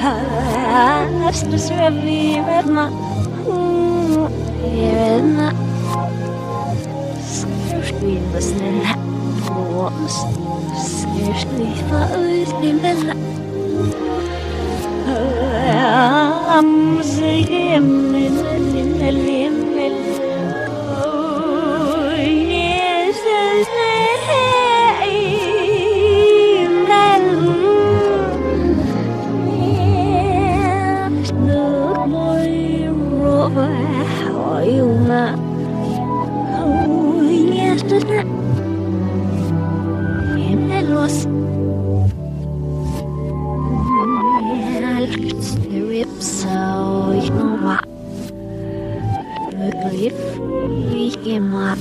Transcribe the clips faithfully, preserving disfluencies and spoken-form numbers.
After serving with my here in the scarcely listening was scarcely thought in the I'm saying in the limit. Oh, yes, it's no more rover. How you not? Oh, yes, it's not. And lost. The ribs, so you know what? Ugly, we came up.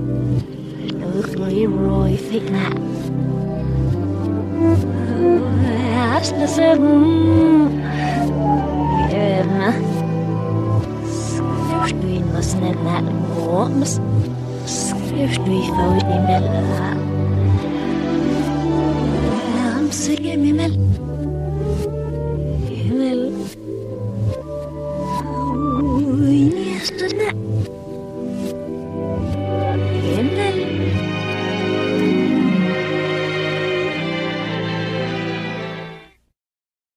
Ugly, Roy, think that. Ask the seven. Yeah, scarcely listening that warms. Scarcely voting that. I'm singing me mel. Oh, yes, doesn't it?